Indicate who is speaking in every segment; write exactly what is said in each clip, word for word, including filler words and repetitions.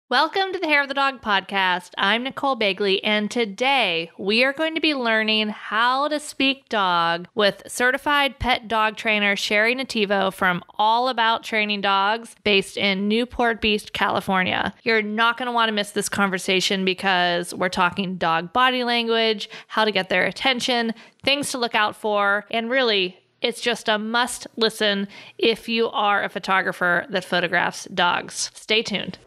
Speaker 1: Welcome to the Hair of the Dog podcast. I'm Nicole Begley, and today we are going to be learning how to speak dog with certified pet dog trainer Sherry Nativo from All About Training Dogs, based in Newport Beach, California. You're not going to want to miss this conversation because we're talking dog body language, how to get their attention, things to look out for, and really, it's just a must listen if you are a photographer that photographs dogs. Stay tuned.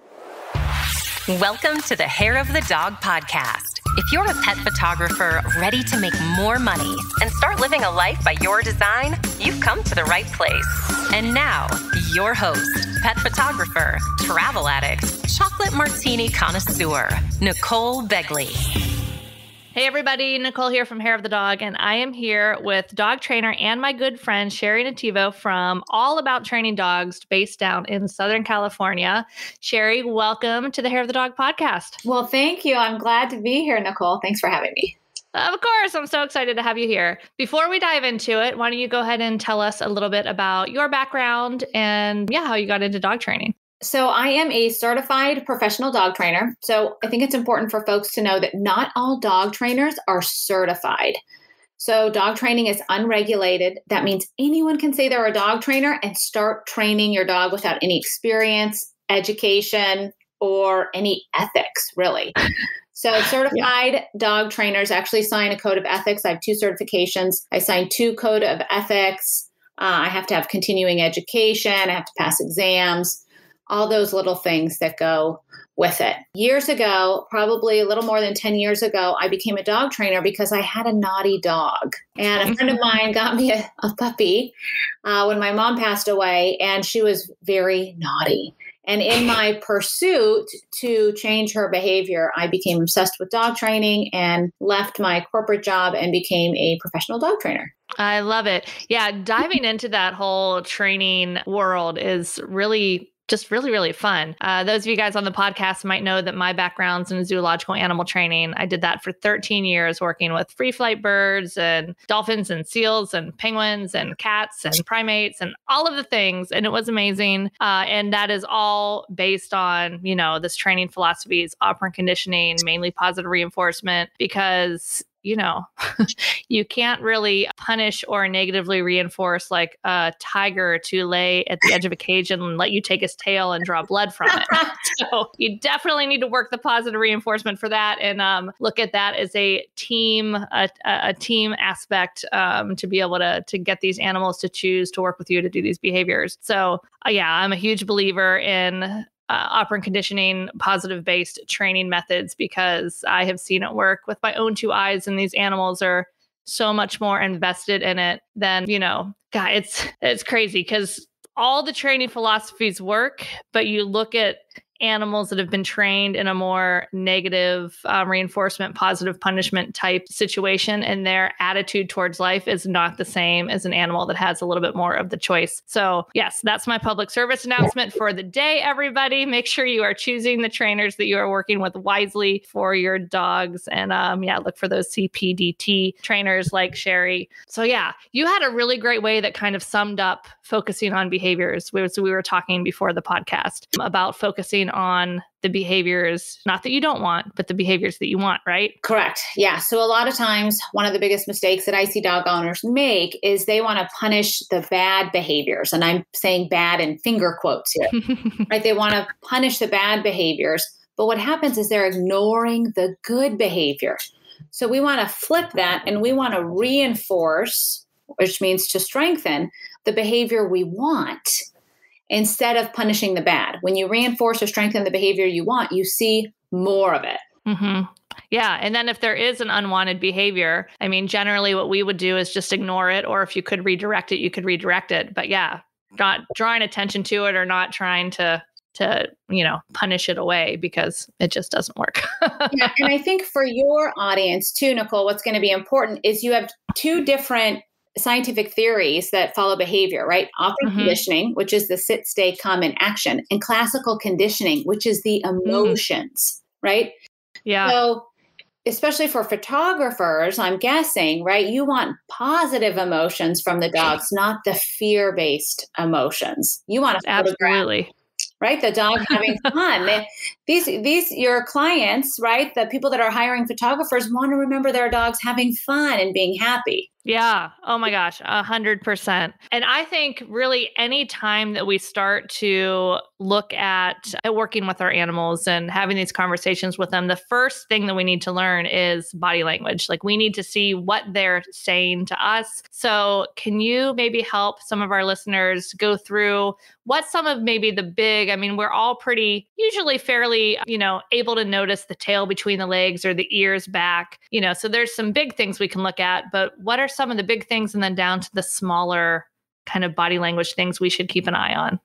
Speaker 2: Welcome to the Hair of the Dog podcast. If you're a pet photographer ready to make more money and start living a life by your design, you've come to the right place. And now, your host, pet photographer, travel addict, chocolate martini connoisseur, Nicole Begley.
Speaker 1: Hey everybody, Nicole here from Hair of the Dog, and I am here with dog trainer and my good friend Sherry Nativo from All About Training Dogs, based down in Southern California. Sherry, welcome to the Hair of the Dog podcast.
Speaker 3: Well, thank you. I'm glad to be here, Nicole. Thanks for having me.
Speaker 1: Of course, I'm so excited to have you here. Before we dive into it, why don't you go ahead and tell us a little bit about your background and yeah, how you got into dog training.
Speaker 3: So I am a certified professional dog trainer. So I think it's important for folks to know that not all dog trainers are certified. So dog training is unregulated. That means anyone can say they're a dog trainer and start training your dog without any experience, education, or any ethics, really. So certified yeah. dog trainers actually sign a code of ethics. I have two certifications. I signed two code of ethics. Uh, I have to have continuing education. I have to pass exams. All those little things that go with it. Years ago, probably a little more than ten years ago, I became a dog trainer because I had a naughty dog. And a friend of mine got me a, a puppy uh, when my mom passed away, and she was very naughty. And in my pursuit to change her behavior, I became obsessed with dog training and left my corporate job and became a professional dog trainer.
Speaker 1: I love it. Yeah, diving into that whole training world is really just really, really fun. Uh, those of you guys on the podcast might know that my background's in zoological animal training. I did that for thirteen years, working with free flight birds and dolphins and seals and penguins and cats and primates and all of the things. And it was amazing. Uh, and that is all based on, you know, this training philosophies, operant conditioning, mainly positive reinforcement, because you know, you can't really punish or negatively reinforce like a tiger to lay at the edge of a cage and let you take his tail and draw blood from it. So you definitely need to work the positive reinforcement for that and um, look at that as a team, a, a team aspect um, to be able to, to get these animals to choose to work with you to do these behaviors. So uh, yeah, I'm a huge believer in Uh, operant conditioning, positive-based training methods, because I have seen it work with my own two eyes, and these animals are so much more invested in it than, you know, God, it's, it's crazy because all the training philosophies work, but you look at animals that have been trained in a more negative um, reinforcement, positive punishment type situation, and their attitude towards life is not the same as an animal that has a little bit more of the choice. So yes, that's my public service announcement for the day, everybody. Make sure you are choosing the trainers that you are working with wisely for your dogs. And um, yeah, look for those C P D T trainers like Sherry. So yeah, you had a really great way that kind of summed up focusing on behaviors. We, so we were talking before the podcast about focusing on the behaviors, not that you don't want, but the behaviors that you want, right?
Speaker 3: Correct. Yeah. So a lot of times, one of the biggest mistakes that I see dog owners make is they want to punish the bad behaviors. And I'm saying bad in finger quotes here, right? They want to punish the bad behaviors. But what happens is they're ignoring the good behavior. So we want to flip that and we want to reinforce, which means to strengthen the behavior we want, instead of punishing the bad. When you reinforce or strengthen the behavior you want, you see more of it.
Speaker 1: Mm-hmm. Yeah. And then if there is an unwanted behavior, I mean, generally what we would do is just ignore it. Or if you could redirect it, you could redirect it. But yeah, not drawing attention to it or not trying to, to, you know, punish it away because it just doesn't work.
Speaker 3: Yeah. And I think for your audience too, Nicole, what's going to be important is you have two different scientific theories that follow behavior, right? Operant mm-hmm. conditioning, which is the sit, stay, come, and action, and classical conditioning, which is the emotions, mm. right?
Speaker 1: Yeah.
Speaker 3: So especially for photographers, I'm guessing, right? You want positive emotions from the dogs, not the fear-based emotions. You want to
Speaker 1: Absolutely.
Speaker 3: Right? The dog having fun. The, these, these, your clients, right? The people that are hiring photographers want to remember their dogs having fun and being happy.
Speaker 1: Yeah. Oh my gosh. A hundred percent. And I think really any time that we start to look at, at working with our animals and having these conversations with them, the first thing that we need to learn is body language. Like we need to see what they're saying to us. So can you maybe help some of our listeners go through what some of maybe the big, I mean, we're all pretty usually fairly, you know, able to notice the tail between the legs or the ears back, you know, so there's some big things we can look at, but what are some of the big things and then down to the smaller kind of body language things we should keep an eye on?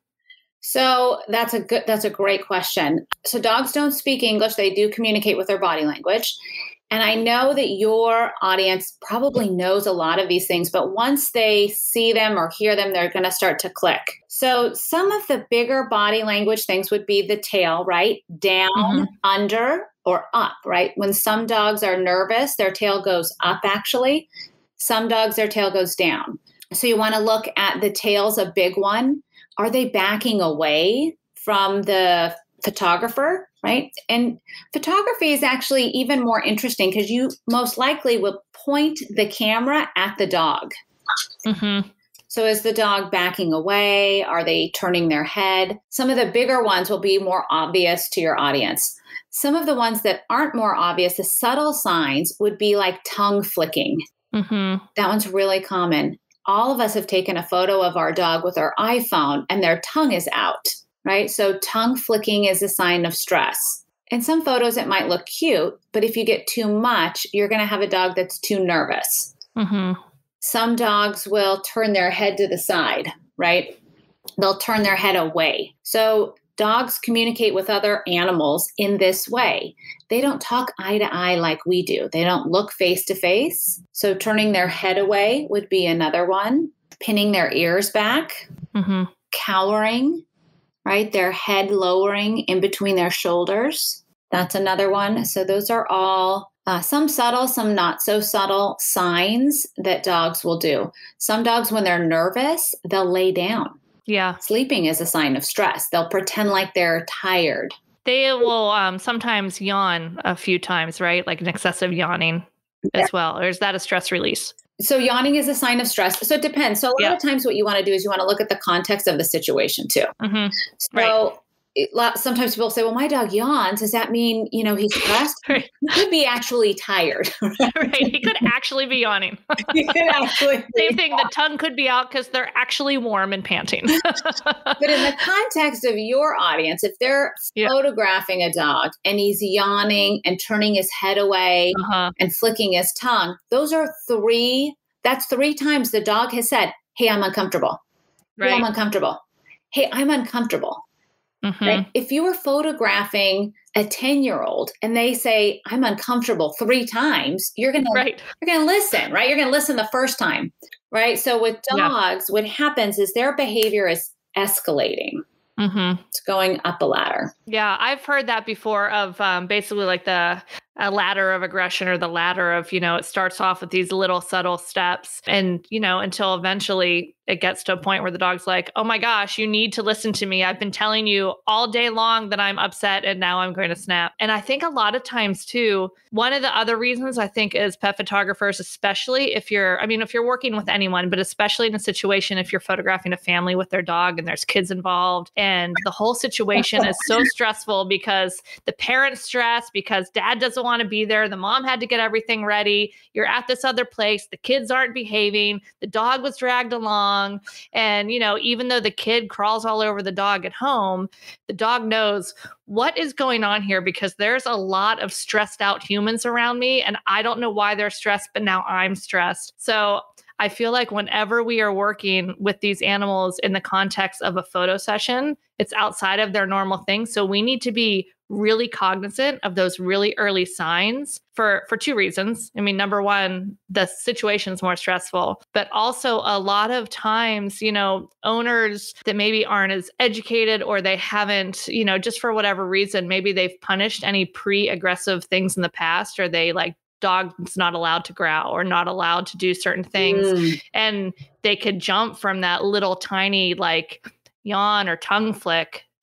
Speaker 3: So that's a good, that's a great question. So dogs don't speak English. They do communicate with their body language. And I know that your audience probably knows a lot of these things, but once they see them or hear them, they're going to start to click. So some of the bigger body language things would be the tail, right? Down, mm-hmm. under, or up, right? When some dogs are nervous, their tail goes up actually. Some dogs, their tail goes down. So you want to look at the tail's a big one. Are they backing away from the photographer, right? And photography is actually even more interesting because you most likely will point the camera at the dog. Mm-hmm. So is the dog backing away? Are they turning their head? Some of the bigger ones will be more obvious to your audience. Some of the ones that aren't more obvious, the subtle signs would be like tongue flicking. Mm-hmm. That one's really common. All of us have taken a photo of our dog with our iPhone and their tongue is out, right? So tongue flicking is a sign of stress. In some photos, it might look cute, but if you get too much, you're going to have a dog that's too nervous. Mm-hmm. Some dogs will turn their head to the side, right? They'll turn their head away. So dogs communicate with other animals in this way. They don't talk eye to eye like we do. They don't look face to face. So turning their head away would be another one. Pinning their ears back, mm-hmm. cowering, right? Their head lowering in between their shoulders. That's another one. So those are all uh, some subtle, some not so subtle signs that dogs will do. Some dogs, when they're nervous, they'll lay down.
Speaker 1: Yeah.
Speaker 3: Sleeping is a sign of stress. They'll pretend like they're tired.
Speaker 1: They will um, sometimes yawn a few times, right? Like an excessive yawning yeah. as well. Or is that a stress release?
Speaker 3: So yawning is a sign of stress. So it depends. So a lot yeah. of times what you want to do is you want to look at the context of the situation too. Mm-hmm. So right. it, sometimes people say, well, my dog yawns. Does that mean, you know, he's stressed? Right. He could be actually tired.
Speaker 1: Right. He could actually be yawning.
Speaker 3: He could actually
Speaker 1: Same thing. The tongue could be out because they're actually warm and panting.
Speaker 3: But in the context of your audience, if they're yeah. photographing a dog and he's yawning and turning his head away uh-huh. and flicking his tongue, those are three, that's three times the dog has said, hey, I'm uncomfortable. Right. Hey, I'm uncomfortable. Hey, I'm uncomfortable. Mm-hmm. Right? If you were photographing a ten-year-old and they say, I'm uncomfortable three times, you're going right. you're going to listen, right? You're going to listen the first time, right? So with dogs, yeah. what happens is their behavior is escalating. Mm-hmm. It's going up a ladder.
Speaker 1: Yeah, I've heard that before of um, basically like the a ladder of aggression or the ladder of, you know, it starts off with these little subtle steps and, you know, until eventually it gets to a point where the dog's like, oh my gosh, you need to listen to me. I've been telling you all day long that I'm upset and now I'm going to snap. And I think a lot of times too, one of the other reasons I think is pet photographers, especially if you're, I mean, if you're working with anyone, but especially in a situation, if you're photographing a family with their dog and there's kids involved and the whole situation is so stressful because the parents stress because dad doesn't want to be there. The mom had to get everything ready. You're at this other place. The kids aren't behaving. The dog was dragged along. And, you know, even though the kid crawls all over the dog at home, the dog knows what is going on here because there's a lot of stressed out humans around me. And I don't know why they're stressed, but now I'm stressed. So I feel like whenever we are working with these animals in the context of a photo session, it's outside of their normal thing. So we need to be really cognizant of those really early signs for, for two reasons. I mean, number one, the situation's more stressful, but also a lot of times, you know, owners that maybe aren't as educated or they haven't, you know, just for whatever reason, maybe they've punished any pre-aggressive things in the past or they like dog's not allowed to growl or not allowed to do certain things. Mm. And they could jump from that little tiny like yawn or tongue flick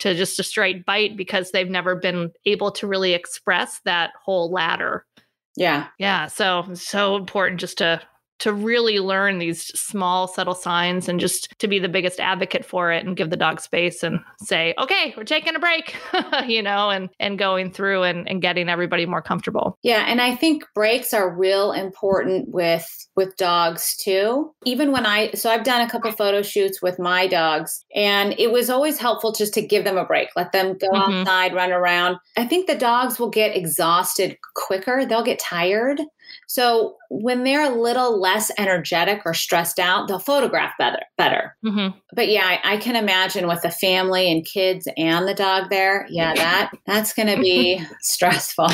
Speaker 1: to just a straight bite because they've never been able to really express that whole ladder.
Speaker 3: Yeah.
Speaker 1: Yeah. So, so important just to to really learn these small, subtle signs and just to be the biggest advocate for it and give the dog space and say, okay, we're taking a break, you know, and, and going through and, and getting everybody more comfortable.
Speaker 3: Yeah. And I think breaks are real important with, with dogs too. Even when I, so I've done a couple photo shoots with my dogs, and it was always helpful just to give them a break, let them go mm-hmm. outside, run around. I think the dogs will get exhausted quicker. They'll get tired. So when they're a little less energetic or stressed out, they'll photograph better. better. Mm-hmm. But yeah, I, I can imagine with the family and kids and the dog there. Yeah, that that's going to be stressful.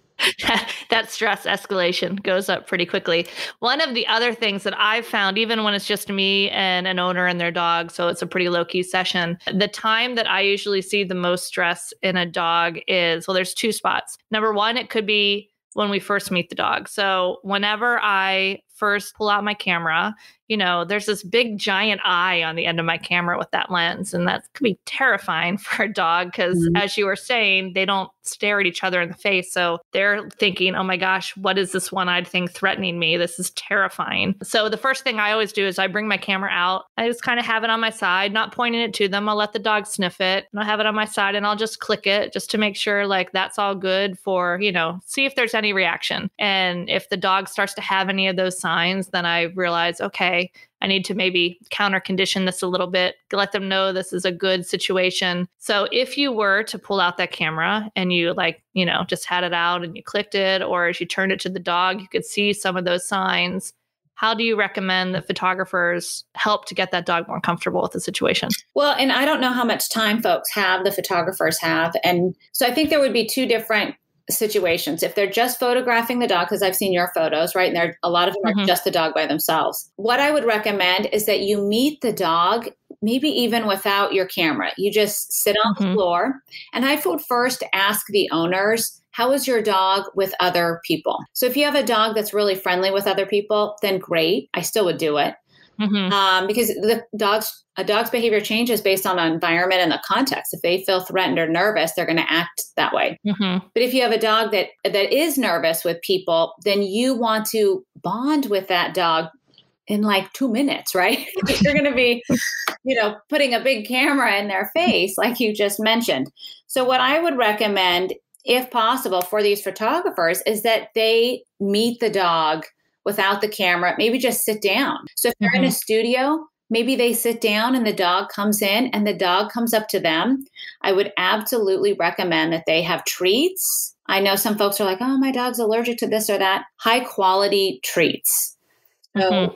Speaker 1: That stress escalation goes up pretty quickly. One of the other things that I've found, even when it's just me and an owner and their dog, so it's a pretty low-key session, the time that I usually see the most stress in a dog is, well, there's two spots. Number one, it could be when we first meet the dog. So whenever I first pull out my camera, you know, there's this big giant eye on the end of my camera with that lens. And that could be terrifying for a dog because mm-hmm. as you were saying, they don't stare at each other in the face. So they're thinking, oh my gosh, what is this one-eyed thing threatening me? This is terrifying. So the first thing I always do is I bring my camera out. I just kind of have it on my side, not pointing it to them. I'll let the dog sniff it and I'll have it on my side and I'll just click it just to make sure like that's all good for, you know, see if there's any reaction. And if the dog starts to have any of those signs, then I realize, okay, I need to maybe counter condition this a little bit, let them know this is a good situation. So if you were to pull out that camera and you like, you know, just had it out and you clicked it, or as you turned it to the dog, you could see some of those signs. How do you recommend that photographers help to get that dog more comfortable with the situation?
Speaker 3: Well, and I don't know how much time folks have, the photographers have. And so I think there would be two different situations. If they're just photographing the dog, because I've seen your photos, right? And there a lot of them mm-hmm. are just the dog by themselves. What I would recommend is that you meet the dog, maybe even without your camera. You just sit on mm-hmm. the floor. And I would first ask the owners, how is your dog with other people? So if you have a dog that's really friendly with other people, then great. I still would do it. Mm-hmm. Um, because the dogs, a dog's behavior changes based on the environment and the context. If they feel threatened or nervous, they're going to act that way. Mm-hmm. But if you have a dog that that is nervous with people, then you want to bond with that dog in like two minutes, right? You're going to be, you know, putting a big camera in their face, like you just mentioned. So what I would recommend, if possible, for these photographers is that they meet the dog without the camera, maybe just sit down. So if they're mm-hmm. in a studio, maybe they sit down and the dog comes in and the dog comes up to them. I would absolutely recommend that they have treats. I know some folks are like, oh, my dog's allergic to this or that. High quality treats. So mm-hmm.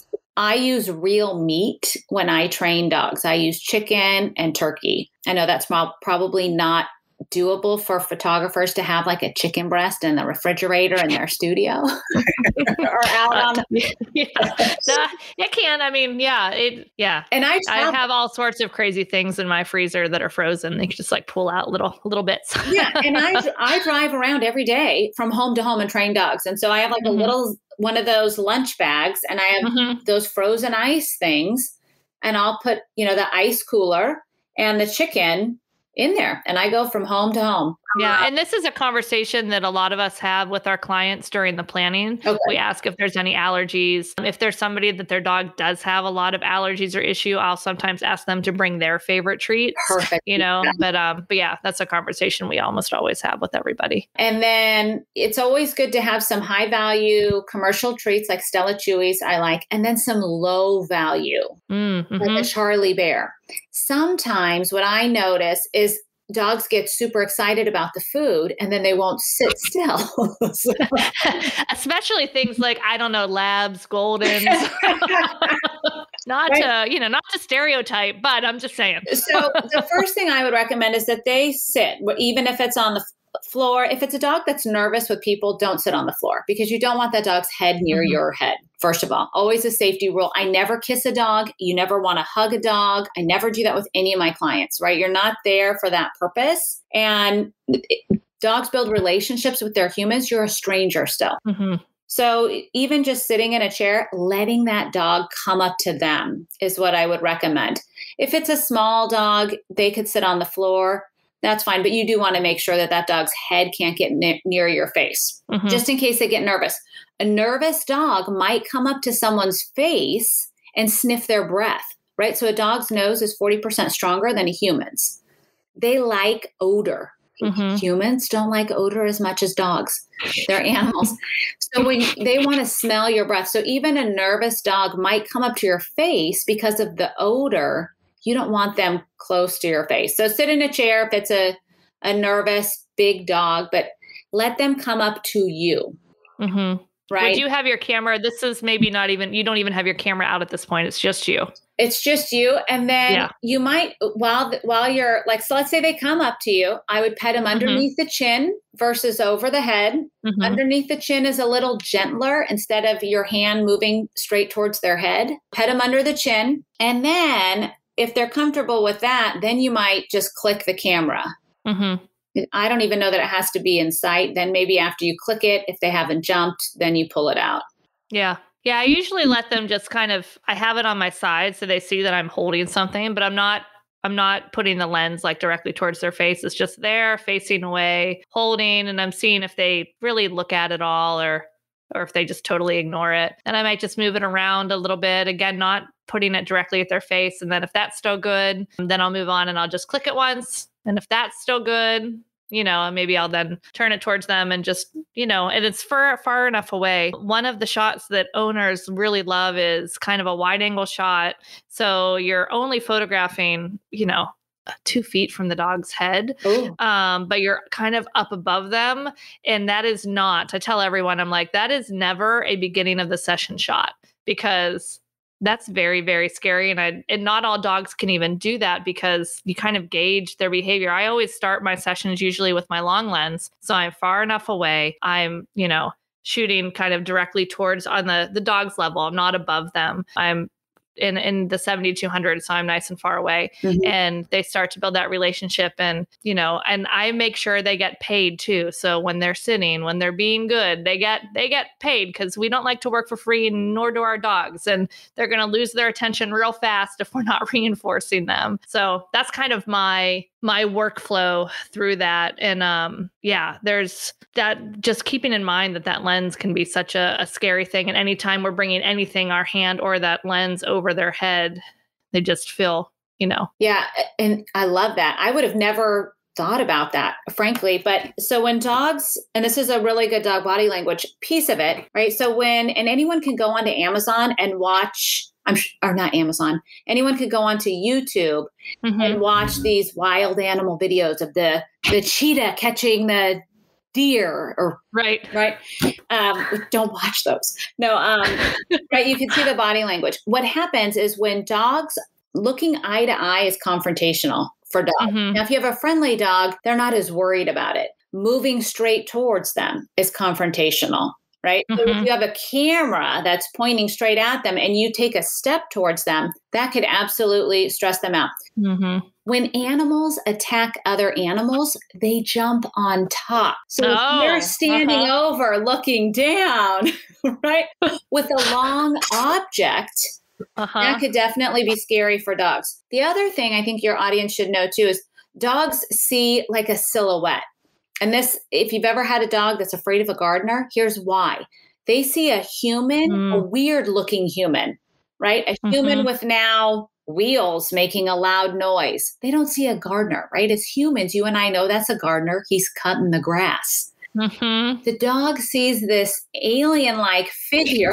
Speaker 3: I use real meat when I train dogs. I use chicken and turkey. I know that's probably not doable for photographers to have like a chicken breast in the refrigerator in their studio or out on the-
Speaker 1: yeah. No, it can. I mean, yeah, it, yeah.
Speaker 3: And I,
Speaker 1: I have all sorts of crazy things in my freezer that are frozen. They can just like pull out little, little bits.
Speaker 3: yeah. And I, I drive around every day from home to home and train dogs. And so I have like mm-hmm. a little, one of those lunch bags and I have mm-hmm. those frozen ice things and I'll put, you know, the ice cooler and the chicken in there. And I go from home to home.
Speaker 1: Yeah. And this is a conversation that a lot of us have with our clients during the planning. Okay. We ask if there's any allergies. If there's somebody that their dog does have a lot of allergies or issue, I'll sometimes ask them to bring their favorite treats.
Speaker 3: Perfect.
Speaker 1: You know, yeah. but, um, but yeah, that's a conversation we almost always have with everybody.
Speaker 3: And then it's always good to have some high value commercial treats like Stella Chewy's I like, and then some low value, mm-hmm. like a Charlie Bear. Sometimes what I notice is dogs get super excited about the food and then they won't sit still. So.
Speaker 1: Especially things like, I don't know, Labs, Goldens. Not right. to, you know, not to stereotype, but I'm just saying.
Speaker 3: So the first thing I would recommend is that they sit, even if it's on the floor. If it's a dog that's nervous with people, don't sit on the floor because you don't want that dog's head near mm-hmm. your head. First of all, always a safety rule. I never kiss a dog. You never want to hug a dog. I never do that with any of my clients, right? You're not there for that purpose. And it, dogs build relationships with their humans. You're a stranger still. Mm-hmm. So even just sitting in a chair, letting that dog come up to them is what I would recommend. If it's a small dog, they could sit on the floor. That's fine. But you do want to make sure that that dog's head can't get ne- near your face, mm-hmm. just in case they get nervous. A nervous dog might come up to someone's face and sniff their breath, right? So a dog's nose is forty percent stronger than a human's. They like odor. Mm-hmm. Humans don't like odor as much as dogs. They're animals. So when they want to smell your breath, so even a nervous dog might come up to your face because of the odor. You don't want them close to your face. So sit in a chair if it's a, a nervous big dog, but let them come up to you.
Speaker 1: Mm-hmm.
Speaker 3: Right.
Speaker 1: Would you have your camera? This is maybe not even, you don't even have your camera out at this point. It's just you.
Speaker 3: It's just you. And then yeah. you might, while, while you're like, so let's say they come up to you, I would pet them underneath mm-hmm. the chin versus over the head. Mm-hmm. Underneath the chin is a little gentler instead of your hand moving straight towards their head. Pet them under the chin. And then if they're comfortable with that, then you might just click the camera. Mm-hmm. I don't even know that it has to be in sight. Then maybe after you click it, if they haven't jumped, then you pull it out.
Speaker 1: Yeah. Yeah. I usually let them just kind of, I have it on my side so they see that I'm holding something, but I'm not, I'm not putting the lens like directly towards their face. It's just there facing away, holding, and I'm seeing if they really look at it all or, or if they just totally ignore it. And I might just move it around a little bit. Again, not putting it directly at their face. And then if that's still good, then I'll move on and I'll just click it once. And if that's still good, you know, maybe I'll then turn it towards them and just, you know, and it's far, far enough away. One of the shots that owners really love is kind of a wide angle shot. So you're only photographing, you know, two feet from the dog's head, um, but you're kind of up above them. And that is not, I tell everyone, I'm like, that is never a beginning of the session shot, because that's very, very scary. And I, and not all dogs can even do that because you kind of gauge their behavior. I always start my sessions usually with my long lens. So I'm far enough away. I'm, you know, shooting kind of directly towards on the, the dog's level. I'm not above them. I'm in, in the seventy-two hundred. So I'm nice and far away, mm-hmm. and they start to build that relationship. And, you know, and I make sure they get paid too. So when they're sitting, when they're being good, they get, they get paid, because we don't like to work for free, nor do our dogs. And they're going to lose their attention real fast if we're not reinforcing them. So that's kind of my, my workflow through that. And um, yeah, there's that, just keeping in mind that that lens can be such a, a scary thing. And anytime we're bringing anything, our hand or that lens over their head, they just feel, you know.
Speaker 3: Yeah. And I love that. I would have never thought about that, frankly. But so when dogs, and this is a really good dog body language piece of it, right? So when, and anyone can go onto Amazon and watch, I'm or not Amazon, anyone could go onto YouTube mm-hmm. and watch these wild animal videos of the, the cheetah catching the deer or
Speaker 1: right,
Speaker 3: right. Um, don't watch those. No. Um, right. You can see the body language. What happens is when dogs looking eye to eye is confrontational for dogs. Mm-hmm. Now, if you have a friendly dog, they're not as worried about it. Moving straight towards them is confrontational. Right. Mm-hmm. So if you have a camera that's pointing straight at them and you take a step towards them, that could absolutely stress them out. Mm-hmm. When animals attack other animals, they jump on top. So oh, if you're standing uh-huh. over looking down, right, with a long object, uh-huh. that could definitely be scary for dogs. The other thing I think your audience should know too is dogs see like a silhouette. And this, if you've ever had a dog that's afraid of a gardener, here's why. They see a human, mm. a weird looking human, right? A mm-hmm. human with now wheels making a loud noise. They don't see a gardener, right? As humans, you and I know that's a gardener. He's cutting the grass. Mm-hmm. The dog sees this alien-like figure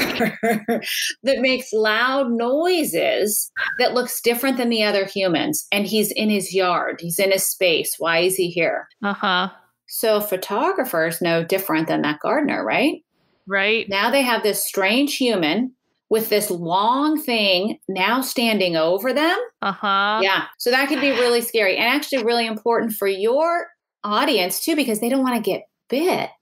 Speaker 3: that makes loud noises that looks different than the other humans. And he's in his yard. He's in his space. Why is he here? Uh-huh. So photographers know different than that gardener, right?
Speaker 1: Right.
Speaker 3: Now they have this strange human with this long thing now standing over them. Uh-huh. Yeah. So that could be really scary and actually really important for your audience too, because they don't want to get bit.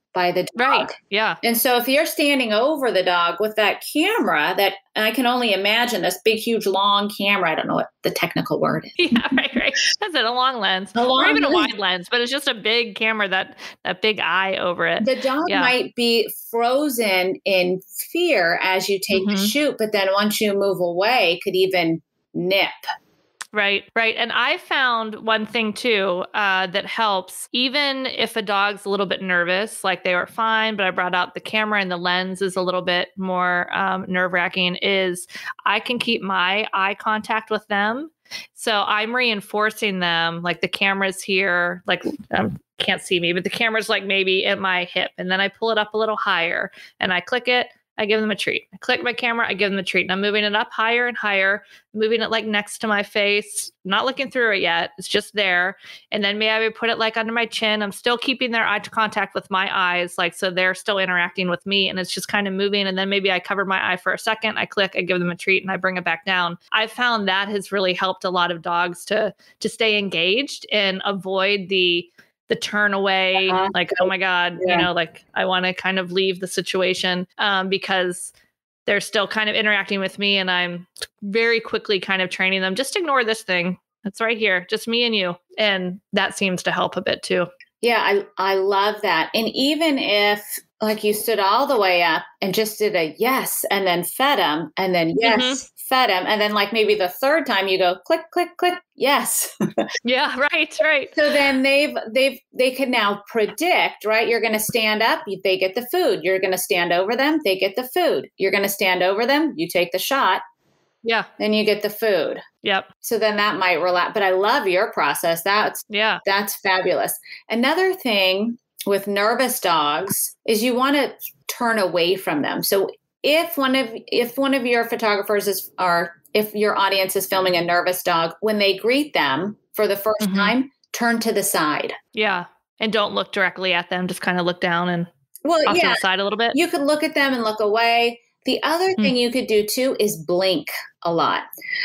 Speaker 3: by the dog.
Speaker 1: Right. Yeah.
Speaker 3: And so if you're standing over the dog with that camera, that and I can only imagine this big, huge, long camera. I don't know what the technical word is.
Speaker 1: Yeah, right, right. That's it, a long lens.
Speaker 3: A long
Speaker 1: or even
Speaker 3: lens.
Speaker 1: a wide lens, but it's just a big camera, that that big eye over it.
Speaker 3: The dog
Speaker 1: Yeah.
Speaker 3: might be frozen in fear as you take the
Speaker 1: Mhm.
Speaker 3: shoot, but then once you move away, could even nip.
Speaker 1: Right, right. And I found one thing too uh, that helps, even if a dog's a little bit nervous, like they were fine, but I brought out the camera and the lens is a little bit more um, nerve wracking, is I can keep my eye contact with them. So I'm reinforcing them, like the camera's here, like um, can't see me, but the camera's like maybe at my hip. And then I pull it up a little higher and I click it. I give them a treat. I click my camera, I give them a treat. And I'm moving it up higher and higher, moving it like next to my face, not looking through it yet. It's just there. And then maybe I would put it like under my chin. I'm still keeping their eye contact with my eyes, like, so they're still interacting with me. And it's just kind of moving. And then maybe I cover my eye for a second. I click, I give them a treat, and I bring it back down. I found that has really helped a lot of dogs to, to stay engaged and avoid the the turn away,
Speaker 3: Uh-huh.
Speaker 1: like, oh my God,
Speaker 3: Yeah.
Speaker 1: you know, like I want to kind of leave the situation um, because they're still kind of interacting with me, and I'm very quickly kind of training them, just ignore this thing. It's right here, just me and you. And that seems to help a bit too.
Speaker 3: Yeah, I I love that. And even if like you stood all the way up and just did a yes and then fed them and then yes,
Speaker 1: Mhm.
Speaker 3: fed them. And then like maybe the third time you go click, click, click, yes.
Speaker 1: Yeah, right, right.
Speaker 3: So then they've, they've, they can now predict, right? You're going to stand up, you- they get the food. You're going to stand over them, they get the food. You're going to stand over them, you take the shot,
Speaker 1: Yeah,
Speaker 3: then you get the food.
Speaker 1: yep,
Speaker 3: So then that might relax. But I love your process. That's
Speaker 1: yeah.
Speaker 3: That's fabulous. Another thing with nervous dogs is you want to turn away from them. So if one of if one of your photographers is or if your audience is filming a nervous dog, when they greet them for the first
Speaker 1: Mhm.
Speaker 3: time, turn to the side.
Speaker 1: Yeah. And don't look directly at them. Just kind of look down and
Speaker 3: Well,
Speaker 1: off to
Speaker 3: yeah,
Speaker 1: the side a little bit.
Speaker 3: you could look at them and look away. The other
Speaker 1: Hmm.
Speaker 3: thing you could do too is blink a lot.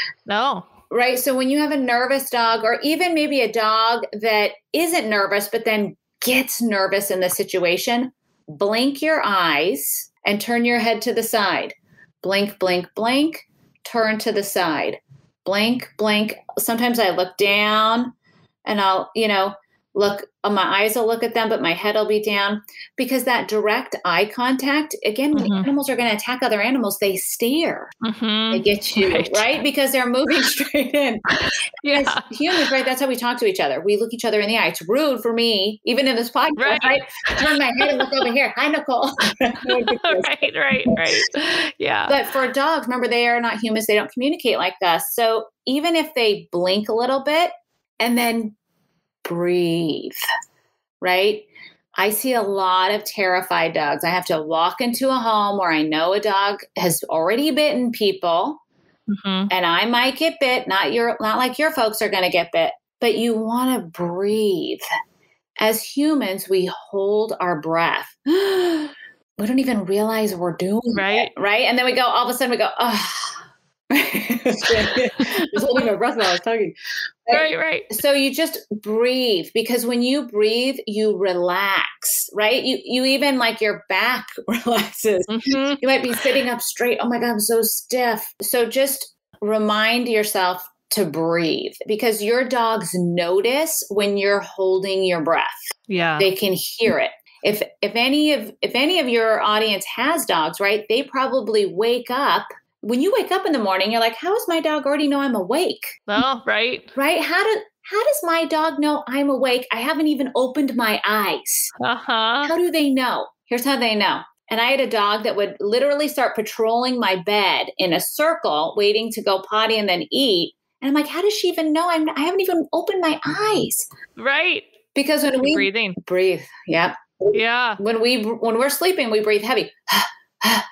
Speaker 1: No.
Speaker 3: Right. So when you have a nervous dog, or even maybe a dog that isn't nervous, but then gets nervous in the situation, blink your eyes and turn your head to the side. Blink, blink, blink, turn to the side. Blink, blink. Sometimes I look down and I'll, you know, look, my eyes will look at them, but my head will be down, because that direct eye contact, again, when
Speaker 1: Mhm.
Speaker 3: animals are going to attack other animals, they stare.
Speaker 1: Mhm.
Speaker 3: They get you,
Speaker 1: Right.
Speaker 3: right? Because they're moving straight in.
Speaker 1: Yeah.
Speaker 3: As humans, right? That's how we talk to each other. We look each other in the eye. It's rude for me, even in this podcast,
Speaker 1: Right.
Speaker 3: right? Turn my head and look over here. Hi, Nicole.
Speaker 1: right, right, right. Yeah.
Speaker 3: But for dogs, remember, they are not humans. They don't communicate like us. So even if they blink a little bit and then breathe, right? I see a lot of terrified dogs. I have to walk into a home where I know a dog has already bitten people,
Speaker 1: Mhm.
Speaker 3: and I might get bit. Not your, not like your folks are going to get bit, but you want to breathe. As humans, we hold our breath. We don't even realize we're doing
Speaker 1: Right.
Speaker 3: it, right? And then we go, all of a sudden we go, oh. I was holding my breath while I was talking.
Speaker 1: Right, right.
Speaker 3: So you just breathe, because when you breathe, you relax, right? You you even like your back relaxes.
Speaker 1: Mhm.
Speaker 3: You might be sitting up straight. Oh my God, I'm so stiff. So just remind yourself to breathe, because your dogs notice when you're holding your breath.
Speaker 1: Yeah.
Speaker 3: They can hear it. If if any of if any of your audience has dogs, right? They probably wake up. When you wake up in the morning, you're like, how does my dog already know I'm awake?
Speaker 1: Oh, right.
Speaker 3: Right? How do how does my dog know I'm awake? I haven't even opened my eyes.
Speaker 1: Uh-huh.
Speaker 3: How do they know? Here's how they know. And I had a dog that would literally start patrolling my bed in a circle, waiting to go potty and then eat. And I'm like, how does she even know? I'm, I haven't even opened my eyes.
Speaker 1: Right.
Speaker 3: Because when we
Speaker 1: Breathing.
Speaker 3: breathe, yeah.
Speaker 1: Yeah.
Speaker 3: When we when we're sleeping, we breathe heavy.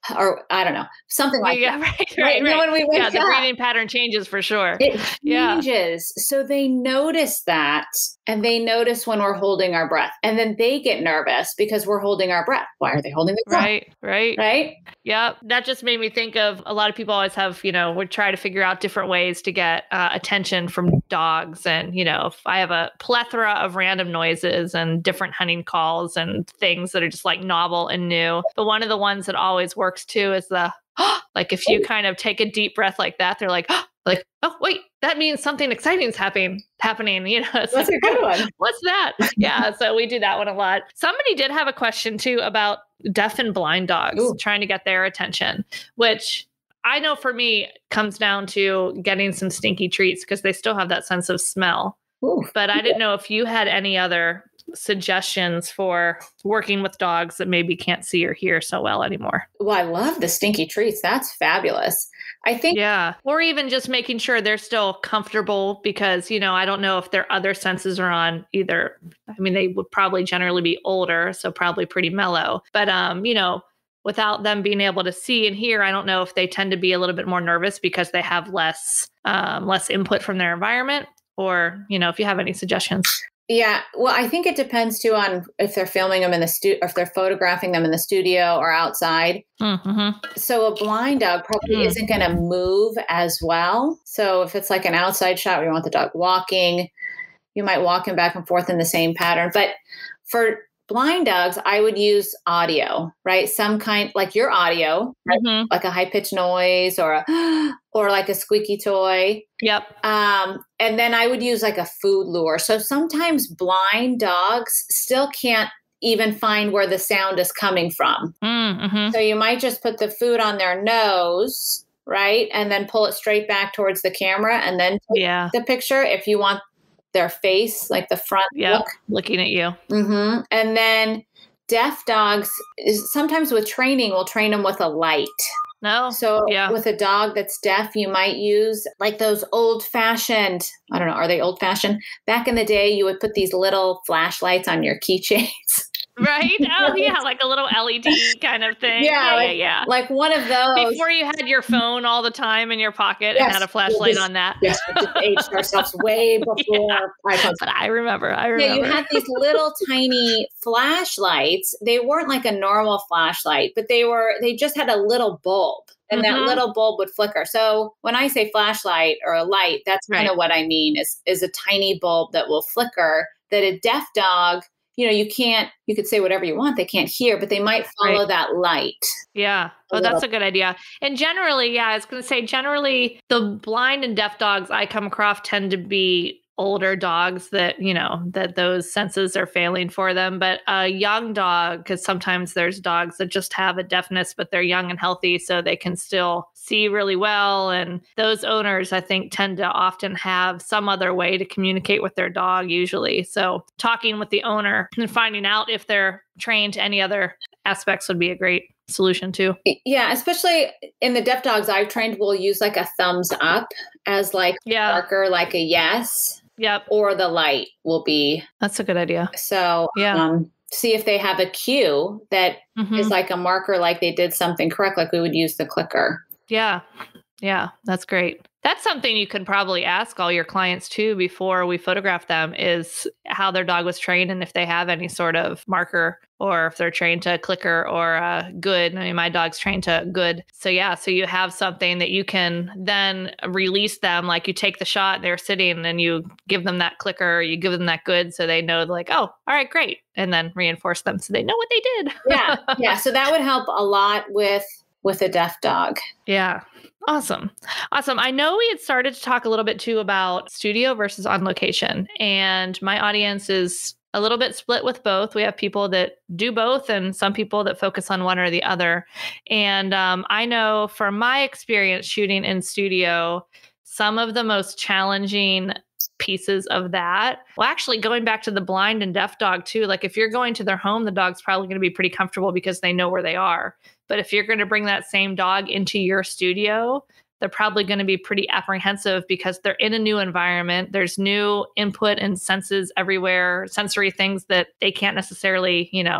Speaker 3: or I don't know, something like
Speaker 1: yeah,
Speaker 3: that.
Speaker 1: right, right,
Speaker 3: Right? And then
Speaker 1: right.
Speaker 3: when we wake
Speaker 1: Yeah, the
Speaker 3: up,
Speaker 1: breathing pattern changes for sure.
Speaker 3: it
Speaker 1: Yeah.
Speaker 3: changes. So they notice that, and they notice when we're holding our breath. And then they get nervous because we're holding our breath. Why are they holding their breath?
Speaker 1: Right, right.
Speaker 3: Right?
Speaker 1: Yeah, that just made me think of a lot of people always have, you know, would try to figure out different ways to get uh, attention from dogs. And, you know, if I have a plethora of random noises and different hunting calls and things that are just like novel and new. But one of the ones that always works too is the, like if you kind of take a deep breath like that, they're like, like, oh, wait, that means something exciting is happening, happening. You know, it's
Speaker 3: That's
Speaker 1: like,
Speaker 3: a good
Speaker 1: oh,
Speaker 3: one.
Speaker 1: what's that? Yeah. So we do that one a lot. Somebody did have a question too about deaf and blind dogs,
Speaker 3: Ooh.
Speaker 1: trying to get their attention, which I know for me comes down to getting some stinky treats because they still have that sense of smell.
Speaker 3: Ooh.
Speaker 1: But I didn't know if you had any other suggestions for working with dogs that maybe can't see or hear so well anymore.
Speaker 3: Well, I love the stinky treats. That's fabulous. I think.
Speaker 1: Yeah. Or even just making sure they're still comfortable because, you know, I don't know if their other senses are on either. I mean, they would probably generally be older, so probably pretty mellow. But, um, you know, without them being able to see and hear, I don't know if they tend to be a little bit more nervous because they have less, um, less input from their environment or, you know, if you have any suggestions.
Speaker 3: Yeah, well, I think it depends too on if they're filming them in the studio, or if they're photographing them in the studio or outside.
Speaker 1: Mm-hmm.
Speaker 3: So a blind dog probably
Speaker 1: Mm.
Speaker 3: isn't going to move as well. So if it's like an outside shot where you want the dog walking, you might walk him back and forth in the same pattern. But for blind dogs, I would use audio, right? Some kind, like your audio, right?
Speaker 1: Mm-hmm.
Speaker 3: Like a high pitched noise or a, or like a squeaky toy.
Speaker 1: Yep.
Speaker 3: Um, and then I would use like a food lure. So sometimes blind dogs still can't even find where the sound is coming from.
Speaker 1: Mm-hmm.
Speaker 3: So you might just put the food on their nose, right? And then pull it straight back towards the camera and then take
Speaker 1: Yeah.
Speaker 3: the picture if you want their face, like the front
Speaker 1: Yeah.
Speaker 3: look.
Speaker 1: Looking at you.
Speaker 3: Mm-hmm. And then deaf dogs, is sometimes with training, we'll train them with a light.
Speaker 1: No.
Speaker 3: So
Speaker 1: Yeah.
Speaker 3: with a dog that's deaf, you might use like those old fashioned, I don't know, are they old fashioned? Back in the day, you would put these little flashlights on your keychains.
Speaker 1: Right? Oh, yeah. Like a little L E D kind of thing.
Speaker 3: Yeah,
Speaker 1: Yeah.
Speaker 3: like-
Speaker 1: Yeah. yeah.
Speaker 3: Like one of those.
Speaker 1: Before you had your phone all the time in your pocket
Speaker 3: Yes,
Speaker 1: and had a flashlight
Speaker 3: we just-
Speaker 1: on that.
Speaker 3: Yes, we just aged ourselves way before iPhones.
Speaker 1: But I remember. I
Speaker 3: Yeah,
Speaker 1: remember.
Speaker 3: you had these little tiny flashlights. They weren't like a normal flashlight, but they were, they just had a little bulb. And that
Speaker 1: Mhm.
Speaker 3: little bulb would flicker. So when I say flashlight or a light, that's kind
Speaker 1: Right.
Speaker 3: of what I mean is, is a tiny bulb that will flicker that a deaf dog, you know, you can't, you could say whatever you want. They can't hear, but they might follow
Speaker 1: Right.
Speaker 3: that light.
Speaker 1: Yeah.
Speaker 3: A
Speaker 1: Oh, that's
Speaker 3: little.
Speaker 1: a good idea. And generally, yeah, I was going to say, generally, the blind and deaf dogs I come across tend to be older dogs that, you know, that those senses are failing for them. But a young dog, because sometimes there's dogs that just have a deafness, but they're young and healthy, so they can still see really well. And those owners, I think, tend to often have some other way to communicate with their dog, usually. So talking with the owner and finding out if they're trained to any other aspects would be a great solution too.
Speaker 3: Yeah, especially in the deaf dogs I've trained, we'll use like a thumbs up as like
Speaker 1: Yeah.
Speaker 3: marker, like a yes,
Speaker 1: Yep.
Speaker 3: or the light will be.
Speaker 1: That's a good idea.
Speaker 3: So
Speaker 1: Yeah.
Speaker 3: um, see if they have a cue that
Speaker 1: Mhm.
Speaker 3: is like a marker, like they did something correct, like we would use the clicker.
Speaker 1: Yeah. Yeah. That's great. That's something you could probably ask all your clients too before we photograph them is how their dog was trained and if they have any sort of marker or if they're trained to clicker or uh, good. I mean, my dog's trained to good. So yeah, so you have something that you can then release them. Like you take the shot, they're sitting and you give them that clicker, or you give them that good so they know like, oh, all right, great. And then reinforce them so they know what they did.
Speaker 3: Yeah. Yeah. So that would help a lot with with a deaf dog.
Speaker 1: Yeah. Awesome. Awesome. I know we had started to talk a little bit too about studio versus on location. And my audience is a little bit split with both. We have people that do both and some people that focus on one or the other. And um, I know from my experience shooting in studio, some of the most challenging pieces of that. Well, actually, going back to the blind and deaf dog too, like if you're going to their home, the dog's probably going to be pretty comfortable because they know where they are. But if you're going to bring that same dog into your studio, they're probably going to be pretty apprehensive because they're in a new environment. There's new input and senses everywhere, sensory things that they can't necessarily, you know,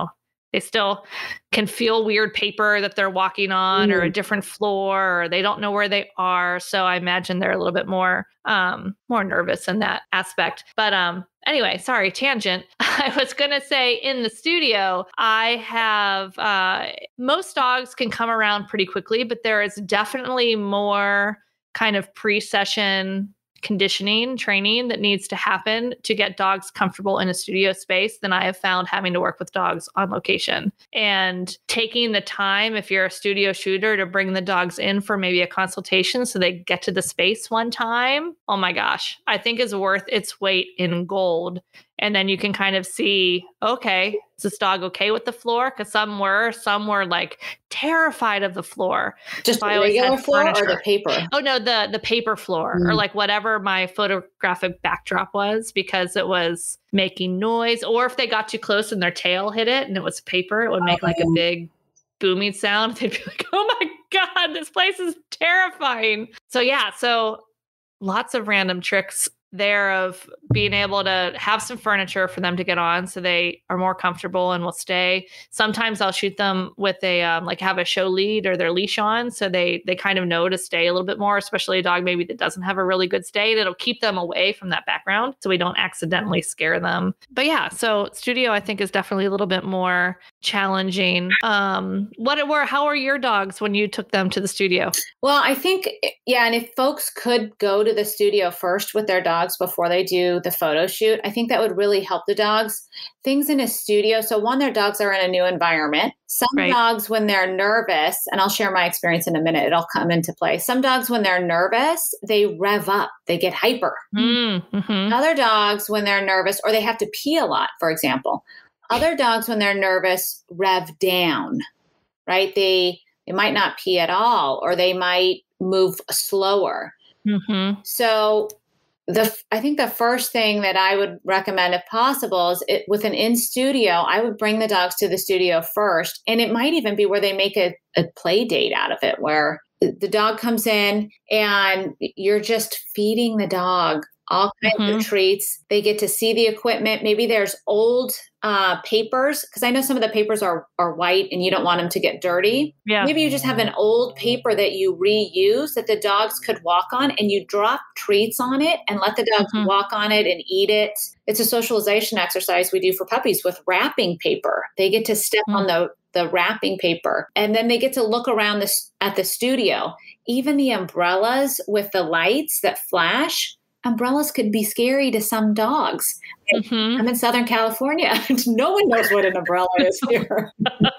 Speaker 1: They still can feel weird paper that they're walking on mm. or a different floor, or they don't know where they are. So I imagine they're a little bit more um, more nervous in that aspect. But um, anyway, sorry, tangent. I was going to say in the studio, I have uh, most dogs can come around pretty quickly, but there is definitely more kind of pre-session conditioning training that needs to happen to get dogs comfortable in a studio space than I have found having to work with dogs on location. And taking the time, if you're a studio shooter, to bring the dogs in for maybe a consultation so they get to the space one time, oh my gosh, I think is worth its weight in gold. And then you can kind of see, okay, is this dog okay with the floor? Because some were, some were like terrified of the floor.
Speaker 3: Just the regular floor or the paper?
Speaker 1: Oh no, the the paper floor mm. or like whatever my photographic backdrop was, because it was making noise. Or if they got too close and their tail hit it and it was paper, it would make oh. like a big booming sound. They'd be like, oh my God, this place is terrifying. So yeah, so lots of random tricks there of being able to have some furniture for them to get on so they are more comfortable and will stay. Sometimes I'll shoot them with a um, like have a show lead or their leash on so they they kind of know to stay a little bit more, especially a dog maybe that doesn't have a really good stay. It'll keep them away from that background so we don't accidentally scare them. But yeah, so studio I think is definitely a little bit more challenging. Um, what were how are your dogs when you took them to the studio?
Speaker 3: Well, I think yeah, and if folks could go to the studio first with their dogs before they do the photo shoot, I think that would really help the dogs. Things in a studio. So one, their dogs are in a new environment. Some right. dogs, when they're nervous, and I'll share my experience in a minute, it'll come into play. Some dogs, when they're nervous, they rev up, they get hyper. Mm-hmm. Other dogs, when they're nervous, or they have to pee a lot, for example. Other dogs, when they're nervous, rev down, right? They, they might not pee at all, or they might move slower. Mm-hmm. So The I think the first thing that I would recommend, if possible, is it, with an in-studio, I would bring the dogs to the studio first. And it might even be where they make a, a play date out of it, where the dog comes in and you're just feeding the dog all kinds mm-hmm. of treats. They get to see the equipment. Maybe there's old uh, papers, because I know some of the papers are, are white and you don't want them to get dirty. Yeah. Maybe you just have an old paper that you reuse that the dogs could walk on, and you drop treats on it and let the dogs mm-hmm. walk on it and eat it. It's a socialization exercise we do for puppies with wrapping paper. They get to step mm-hmm. on the the wrapping paper, and then they get to look around this at the studio. Even the umbrellas with the lights that flash, umbrellas could be scary to some dogs. Mm-hmm. I'm in Southern California. No one knows what an umbrella is here.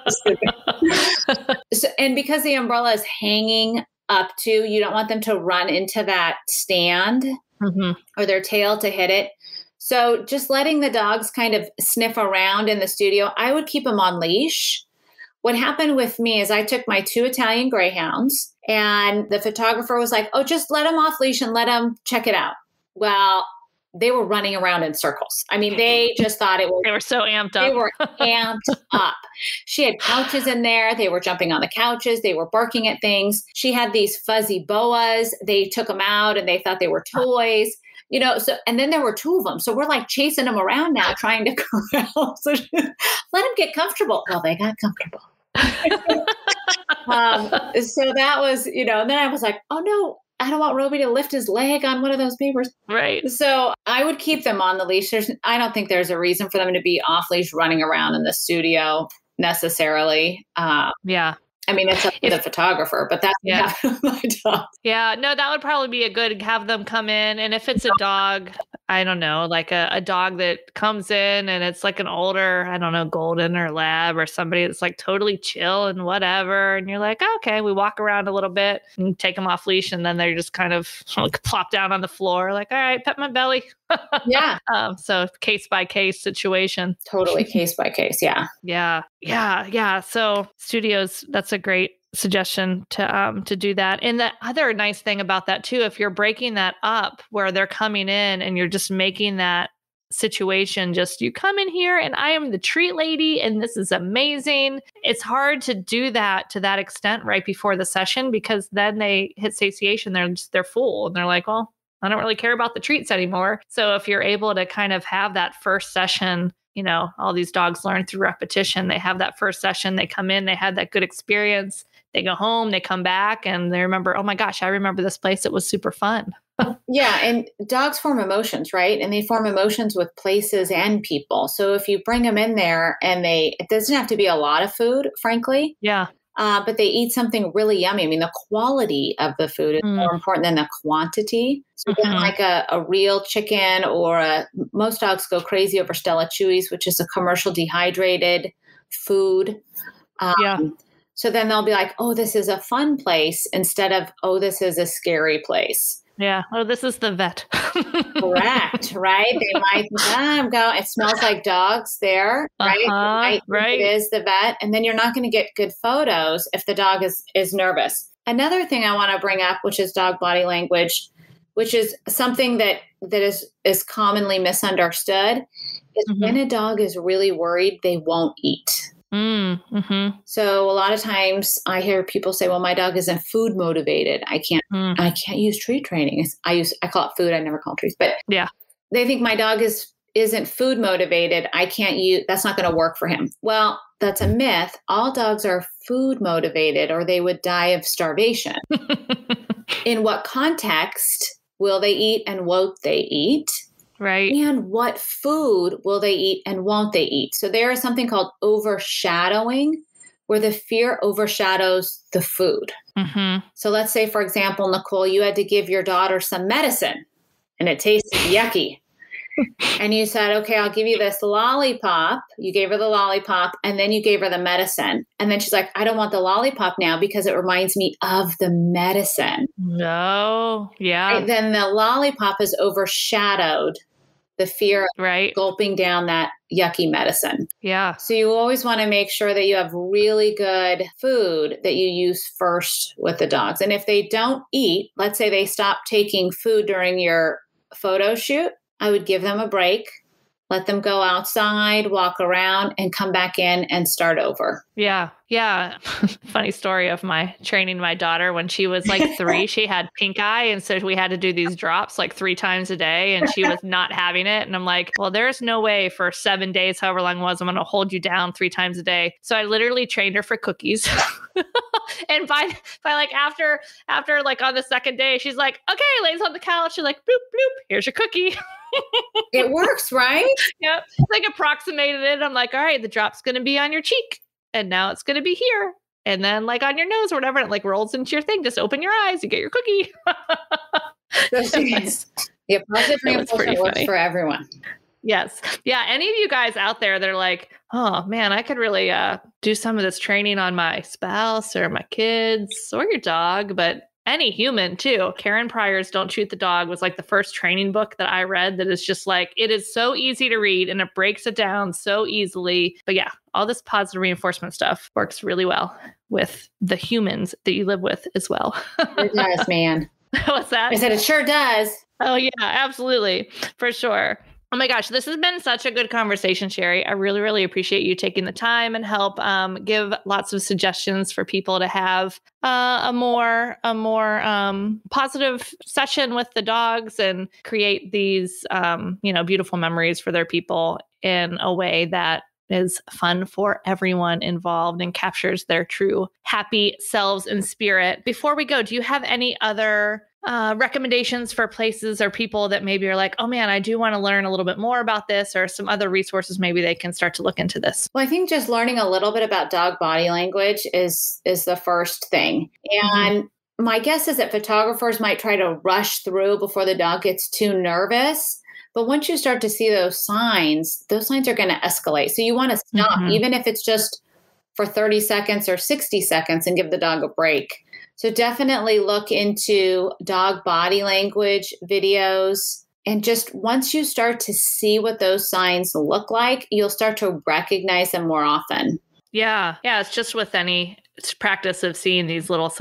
Speaker 3: so, and because the umbrella is hanging up too, you don't want them to run into that stand mm-hmm. or their tail to hit it. So just letting the dogs kind of sniff around in the studio, I would keep them on leash. What happened with me is I took my two Italian Greyhounds, and the photographer was like, oh, just let them off leash and let them check it out. Well, they were running around in circles. I mean, they just thought it was.
Speaker 1: They were so amped up.
Speaker 3: They were amped up. She had couches in there. They were jumping on the couches. They were barking at things. She had these fuzzy boas. They took them out and they thought they were toys. You know, so, and then there were two of them. So we're like chasing them around now, trying to corral. So let them get comfortable. Well, they got comfortable. um, so that was, you know, and then I was like, oh no, I don't want Roby to lift his leg on one of those papers.
Speaker 1: Right.
Speaker 3: So I would keep them on the leash. There's, I don't think there's a reason for them to be off leash running around in the studio necessarily. Um,
Speaker 1: yeah.
Speaker 3: I mean, it's up to if, the photographer, but that's
Speaker 1: yeah.
Speaker 3: my dog.
Speaker 1: Yeah, no, that would probably be a good, have them come in. And if it's a dog, I don't know, like a, a dog that comes in and it's like an older, I don't know, golden or lab or somebody that's like totally chill and whatever. And you're like, oh, okay, we walk around a little bit and take them off leash. And then they're just kind of like plop down on the floor, like, all right, pet my belly.
Speaker 3: Yeah.
Speaker 1: um, so case by case situation.
Speaker 3: Totally case by case. Yeah.
Speaker 1: Yeah. Yeah. Yeah. So studios, that's a great suggestion to um to do that. And the other nice thing about that too, if you're breaking that up where they're coming in and you're just making that situation just, you come in here and I am the treat lady and this is amazing. It's hard to do that to that extent right before the session, because then they hit satiation. They're just, they're full and they're like, well, I don't really care about the treats anymore. So if you're able to kind of have that first session you know, all these dogs learn through repetition. They have that first session, they come in, they had that good experience. They go home, they come back, and they remember, oh my gosh, I remember this place. It was super fun.
Speaker 3: Yeah. And dogs form emotions, right? And they form emotions with places and people. So if you bring them in there and they, it doesn't have to be a lot of food, frankly.
Speaker 1: Yeah.
Speaker 3: Uh, but they eat something really yummy. I mean, the quality of the food is mm. more important than the quantity. So mm-hmm. like a, a real chicken or a, most dogs go crazy over Stella Chewy's, which is a commercial dehydrated food. Um, yeah. So then they'll be like, oh, this is a fun place instead of, oh, this is a scary place.
Speaker 1: Yeah. Oh, this is the vet.
Speaker 3: Correct. Right. They might think, ah, I'm going, it smells like dogs there. Right.
Speaker 1: Uh-huh, right.
Speaker 3: It is the vet. And then you're not going to get good photos if the dog is, is nervous. Another thing I want to bring up, which is dog body language, which is something that, that is, is commonly misunderstood, is mm-hmm. when a dog is really worried, they won't eat.
Speaker 1: Mm, mm-hmm.
Speaker 3: So a lot of times I hear people say, well, my dog isn't food motivated. I can't, mm. I can't use treat training. It's, I use, I call it food. I never call it treats, but
Speaker 1: yeah,
Speaker 3: they think my dog is, isn't food motivated. I can't use, that's not going to work for him. Well, that's a myth. All dogs are food motivated or they would die of starvation. In what context will they eat and won't they eat?
Speaker 1: Right.
Speaker 3: And what food will they eat and won't they eat? So there is something called overshadowing, where the fear overshadows the food.
Speaker 1: Mm-hmm.
Speaker 3: So let's say, for example, Nicole, you had to give your daughter some medicine and it tasted yucky. And you said, okay, I'll give you this lollipop. You gave her the lollipop and then you gave her the medicine. And then she's like, I don't want the lollipop now because it reminds me of the medicine.
Speaker 1: No. Yeah.
Speaker 3: Right? Then the lollipop has overshadowed the fear of
Speaker 1: right.
Speaker 3: gulping down that yucky medicine.
Speaker 1: Yeah.
Speaker 3: So you always want to make sure that you have really good food that you use first with the dogs. And if they don't eat, let's say they stop taking food during your photo shoot, I would give them a break, let them go outside, walk around, and come back in and start over.
Speaker 1: Yeah. Yeah. Funny story of my training my daughter when she was like three, she had pink eye. And so we had to do these drops like three times a day and she was not having it. And I'm like, well, there's no way for seven days, however long it was, I'm going to hold you down three times a day. So I literally trained her for cookies. And by, by like after, after like on the second day, she's like, okay, lays on the couch. She's like, bloop, bloop, here's your cookie.
Speaker 3: It works, right?
Speaker 1: Yep. Like approximated it. I'm like, all right, the drop's going to be on your cheek. And now it's going to be here. And then like on your nose or whatever, it like rolls into your thing. Just open your eyes, you get your cookie.
Speaker 3: was, yeah, positive reinforcement works funny. For everyone.
Speaker 1: Yes. Yeah. Any of you guys out there that are like, oh man, I could really uh, do some of this training on my spouse or my kids or your dog, but any human too. Karen Pryor's Don't Shoot the Dog was like the first training book that I read that is just like, it is so easy to read and it breaks it down so easily. But yeah, all this positive reinforcement stuff works really well with the humans that you live with as well.
Speaker 3: It does, man.
Speaker 1: What's that?
Speaker 3: I said, it sure does.
Speaker 1: Oh yeah, absolutely. For sure. Oh my gosh, this has been such a good conversation, Sherry. I really, really appreciate you taking the time and help um, give lots of suggestions for people to have uh, a more a more um, positive session with the dogs and create these um, you know beautiful memories for their people in a way that is fun for everyone involved and captures their true happy selves and spirit. Before we go, do you have any other Uh, recommendations for places or people that maybe are like, oh man, I do want to learn a little bit more about this, or some other resources maybe they can start to look into this?
Speaker 3: Well, I think just learning a little bit about dog body language is is the first thing. And mm-hmm. my guess is that photographers might try to rush through before the dog gets too nervous. But once you start to see those signs, those signs are going to escalate. So you want to stop, mm-hmm. even if it's just for thirty seconds or sixty seconds, and give the dog a break. So definitely look into dog body language videos. And just once you start to see what those signs look like, you'll start to recognize them more often.
Speaker 1: Yeah. Yeah. It's just with any practice of seeing these little subtle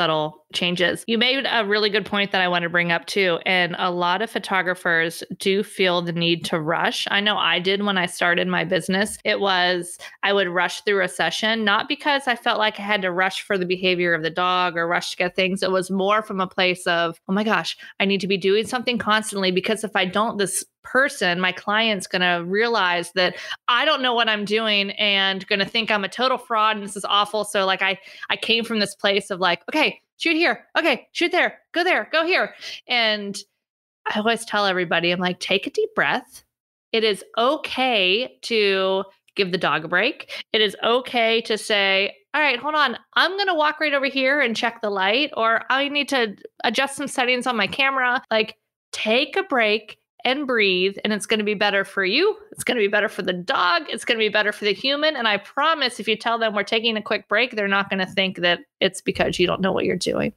Speaker 1: changes. You made a really good point that I want to bring up too. And a lot of photographers do feel the need to rush. I know I did when I started my business. It was, I would rush through a session, not because I felt like I had to rush for the behavior of the dog or rush to get things. It was more from a place of, oh my gosh, I need to be doing something constantly, because if I don't, this person, my client's going to realize that I don't know what I'm doing and going to think I'm a total fraud and this is awful. So like I, I came from this place of like, okay, shoot here. Okay, shoot there. Go there. Go here. And I always tell everybody, I'm like, take a deep breath. It is okay to give the dog a break. It is okay to say, all right, hold on. I'm going to walk right over here and check the light, or I need to adjust some settings on my camera. Like, take a break and breathe, and it's going to be better for you. It's going to be better for the dog. It's going to be better for the human. And I promise if you tell them we're taking a quick break, they're not going to think that it's because you don't know what you're doing.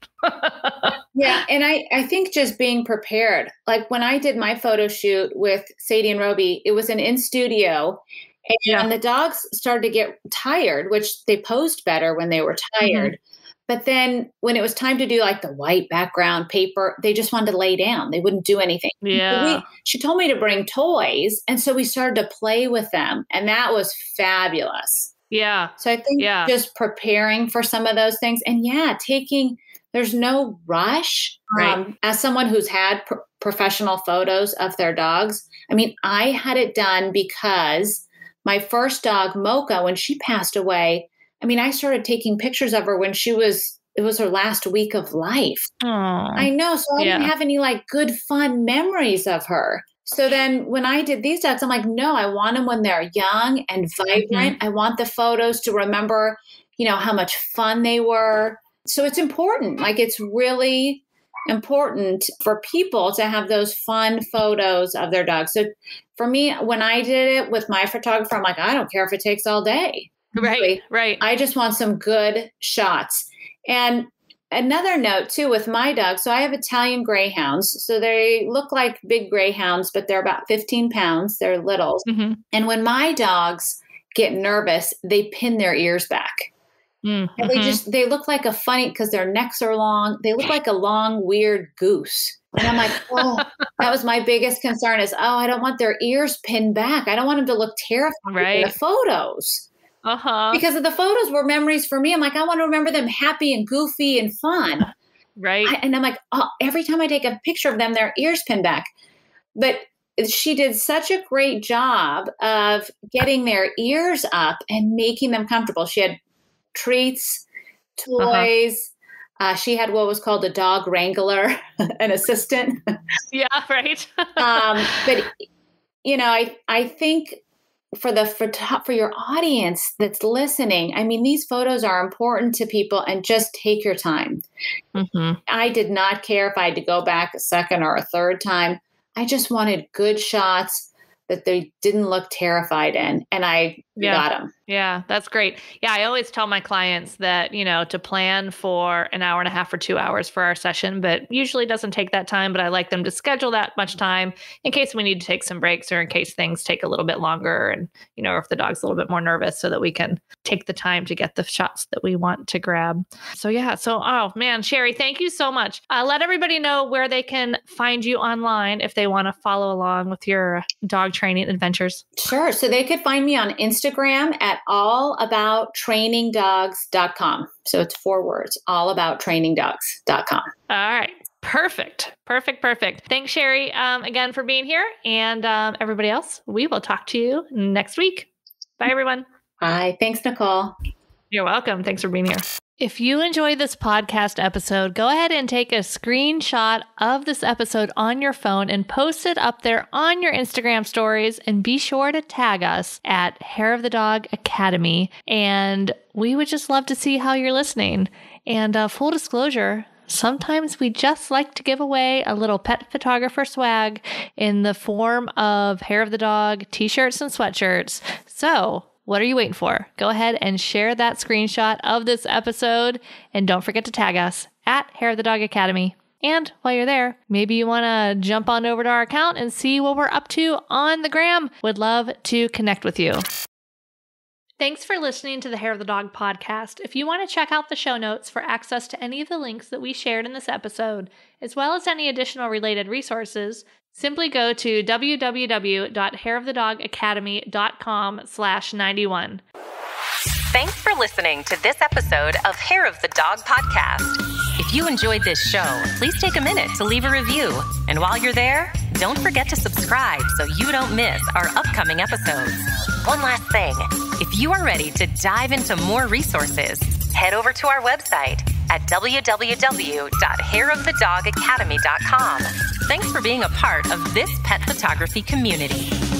Speaker 3: Yeah. And I, I think just being prepared, like when I did my photo shoot with Sadie and Roby, it was an in studio, and yeah. the dogs started to get tired, which they posed better when they were tired. Mm-hmm. But then when it was time to do like the white background paper, they just wanted to lay down. They wouldn't do anything.
Speaker 1: Yeah.
Speaker 3: So we, she told me to bring toys. And so we started to play with them. And that was fabulous.
Speaker 1: Yeah.
Speaker 3: So I think
Speaker 1: yeah.
Speaker 3: just preparing for some of those things. And yeah, taking, there's no rush.
Speaker 1: Right.
Speaker 3: Um, as someone who's had pro- professional photos of their dogs, I mean, I had it done because my first dog, Mocha, when she passed away, I mean, I started taking pictures of her when she was, it was her last week of life.
Speaker 1: Aww.
Speaker 3: I know. So I yeah. didn't have any like good, fun memories of her. So then when I did these dogs, I'm like, no, I want them when they're young and vibrant. Mm-hmm. I want the photos to remember, you know, how much fun they were. So it's important. Like, it's really important for people to have those fun photos of their dogs. So for me, when I did it with my photographer, I'm like, I don't care if it takes all day.
Speaker 1: Right, right.
Speaker 3: I just want some good shots. And another note too, with my dogs, so I have Italian greyhounds. So they look like big greyhounds, but they're about fifteen pounds. They're littles. Mm-hmm. And when my dogs get nervous, they pin their ears back. Mm-hmm. And they just, they look like a funny, because their necks are long. They look like a long, weird goose. And I'm like, oh, that was my biggest concern is, oh, I don't want their ears pinned back. I don't want them to look terrified right. in the photos.
Speaker 1: Uh-huh.
Speaker 3: Because of the photos were memories for me. I'm like, I want to remember them happy and goofy and fun.
Speaker 1: Right.
Speaker 3: I, and I'm like, oh, every time I take a picture of them, their ears pinned back. But she did such a great job of getting their ears up and making them comfortable. She had treats, toys. Uh-huh. Uh, she had what was called a dog wrangler, an assistant.
Speaker 1: Yeah, right.
Speaker 3: um, but, you know, I, I think for the for, for your audience that's listening, I mean, these photos are important to people, and just take your time. Mm-hmm. I did not care if I had to go back a second or a third time. I just wanted good shots that they didn't look terrified in, and I
Speaker 1: yeah.
Speaker 3: got them.
Speaker 1: Yeah, that's great. Yeah, I always tell my clients that, you know, to plan for an hour and a half or two hours for our session, but usually doesn't take that time. But I like them to schedule that much time in case we need to take some breaks, or in case things take a little bit longer, and, you know, if the dog's a little bit more nervous, so that we can take the time to get the shots that we want to grab. So yeah, so, oh man, Sherry, thank you so much. Uh, let everybody know where they can find you online if they want to follow along with your dog training adventures.
Speaker 3: Sure. So they could find me on Instagram at all about training dogs dot com. So it's four words, all about training dogs dot com.
Speaker 1: All right. Perfect. Perfect. Perfect. Thanks, Sherry, um, again for being here. And um, everybody else, we will talk to you next week. Bye, everyone.
Speaker 3: Bye. Thanks, Nicole.
Speaker 1: You're welcome. Thanks for being here. If you enjoyed this podcast episode, go ahead and take a screenshot of this episode on your phone and post it up there on your Instagram stories, and be sure to tag us at Hair of the Dog Academy. And we would just love to see how you're listening. And uh, full disclosure, sometimes we just like to give away a little pet photographer swag in the form of Hair of the Dog t-shirts and sweatshirts. So what are you waiting for? Go ahead and share that screenshot of this episode, and don't forget to tag us at Hair of the Dog Academy. And while you're there, maybe you want to jump on over to our account and see what we're up to on the gram. Would love to connect with you. Thanks for listening to the Hair of the Dog podcast. If you want to check out the show notes for access to any of the links that we shared in this episode, as well as any additional related resources, simply go to w w w dot hair of the dog academy dot com slash ninety-one.
Speaker 2: Thanks for listening to this episode of Hair of the Dog podcast. If you enjoyed this show, please take a minute to leave a review. And while you're there, don't forget to subscribe so you don't miss our upcoming episodes. One last thing, if you are ready to dive into more resources, head over to our website at w w w dot hair of the dog academy dot com. Thanks for being a part of this pet photography community.